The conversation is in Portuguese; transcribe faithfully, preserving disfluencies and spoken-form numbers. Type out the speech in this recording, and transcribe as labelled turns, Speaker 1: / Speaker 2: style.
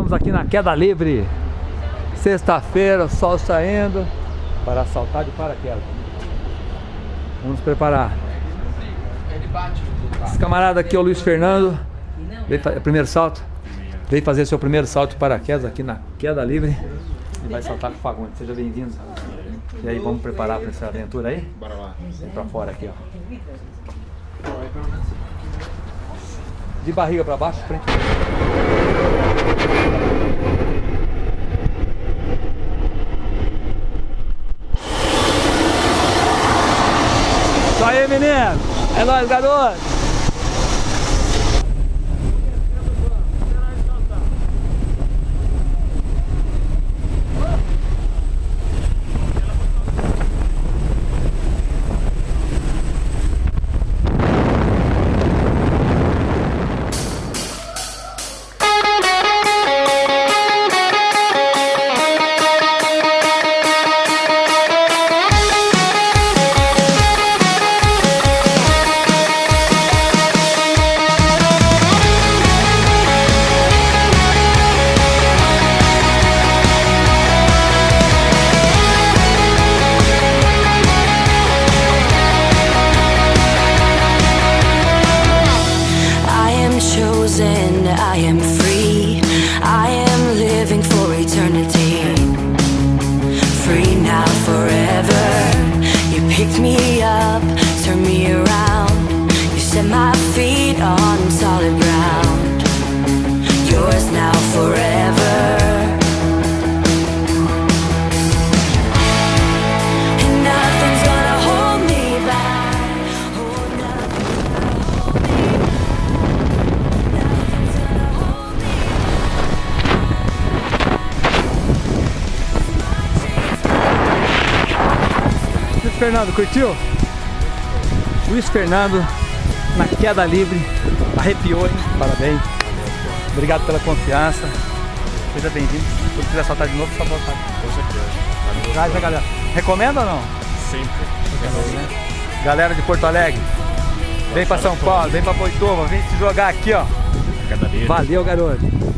Speaker 1: Estamos aqui na queda livre. Sexta-feira, sol saindo para saltar de paraquedas. Vamos nos preparar. Esse camarada aqui é o Luiz Fernando. Veio fazer, primeiro salto. Veio fazer seu primeiro salto de paraquedas aqui na queda livre. E vai saltar com o Fagundes. Seja bem-vindo. E aí, vamos preparar para essa aventura aí?
Speaker 2: Bora lá.
Speaker 1: Vem pra fora aqui, ó. De barriga para baixo, frente. Isso aí, menino! É nóis, garoto!
Speaker 3: I am free, I am living for eternity. Free now, forever. You picked me up, turned me around. You set my feet on solid ground. Yours now, forever. And nothing's gonna hold me back. Oh, nothing's gonna hold me back.
Speaker 1: Luiz Fernando, curtiu? Luiz Fernando na queda livre, arrepiou, hein? Parabéns. Obrigado pela confiança. Seja bem-vindo. Se você quiser saltar de novo, só voltar.
Speaker 2: Com certeza.
Speaker 1: Traz a galera. Recomenda ou não?
Speaker 2: Sempre.
Speaker 1: Galera de Porto Alegre, vem pra São Paulo, vem pra Boituva, vem se jogar aqui, ó.
Speaker 2: Cada dia.
Speaker 1: Valeu, garoto.